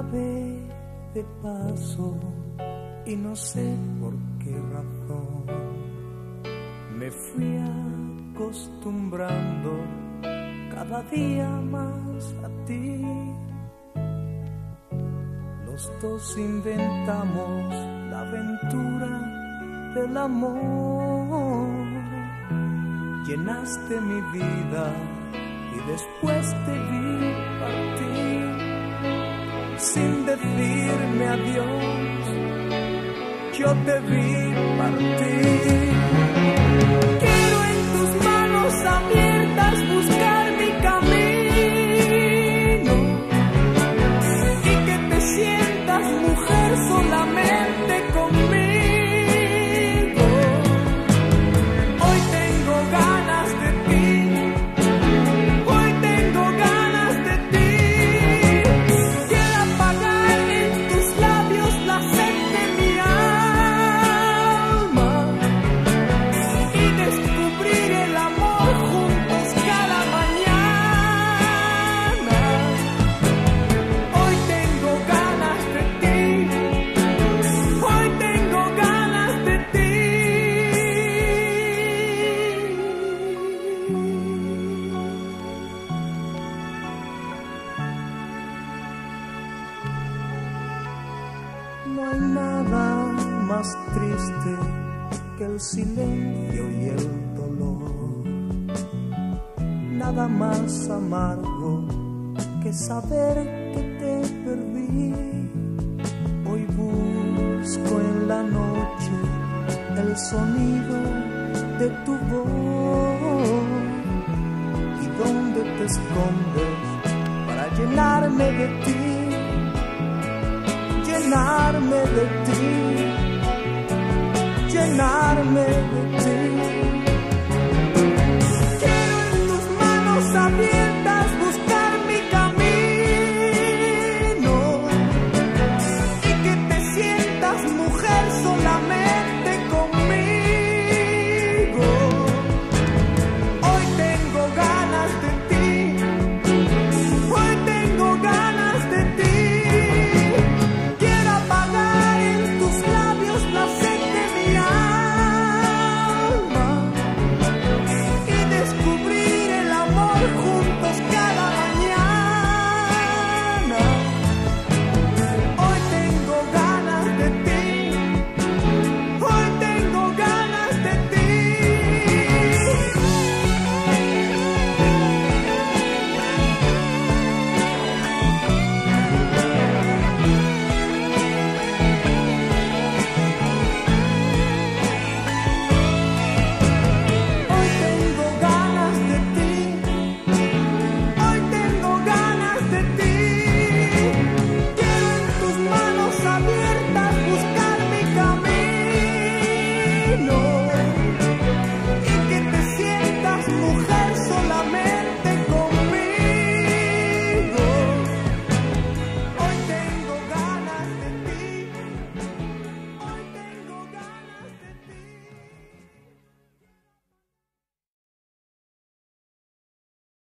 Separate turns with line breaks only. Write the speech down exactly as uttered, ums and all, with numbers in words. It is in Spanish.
clave de paso y no sé por qué razón me fui acostumbrando cada día más a ti. Los dos inventamos la aventura del amor. Llenaste mi vida y después te vi partir sin decirme adiós. Yo te vi partir. Quiero en tus manos abiertas buscar mi camino y que te sientas mujer solamente conmigo. Hoy tengo ganas de ti, hoy tengo ganas de ti. Quiero apagar en tus labios la sed de mi alma y descubrir el amor juntos cada mañana. Hoy tengo ganas de ti, hoy tengo ganas de ti. No hay nada más triste que el silencio y el dolor, nada más amargo que saber que te perdí. Hoy busco en la noche el sonido de tu voz y dónde te escondes para llenarme de ti, llenarme de ti, llenarme de ti.